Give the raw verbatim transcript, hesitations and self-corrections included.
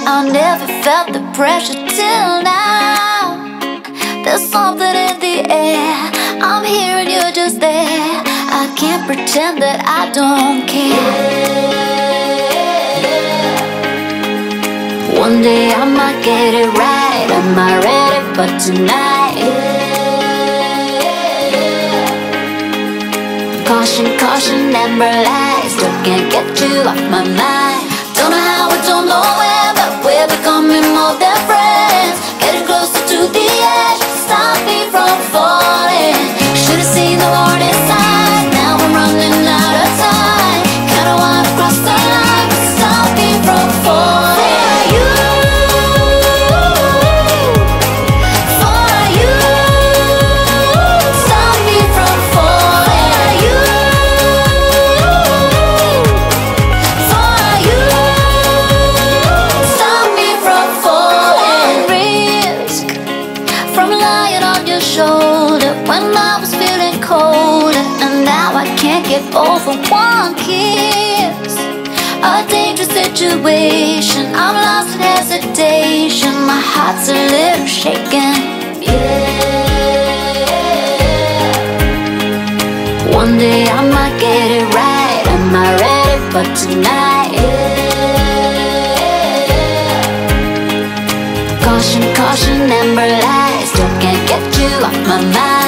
I never felt the pressure till now. There's something in the air, I'm here and you're just there. I can't pretend that I don't care. One day I might get it right. Am I ready for tonight? Caution, caution, amber lights, still can't get you off my mind. Don't know how, I don't know where, but we're becoming more than friends. Getting closer to the edge, stop me from falling. Should've seen the warning sign, now I'm running out of time. Kinda wanna cross the line, but stop me from falling. When I was feeling cold, and now I can't get over one kiss. A dangerous situation, I'm lost in hesitation. My heart's a little shaken, yeah. One day I might get it right. Am I ready for tonight? Yeah. Caution, caution, amber lights, still can't get you off my mind.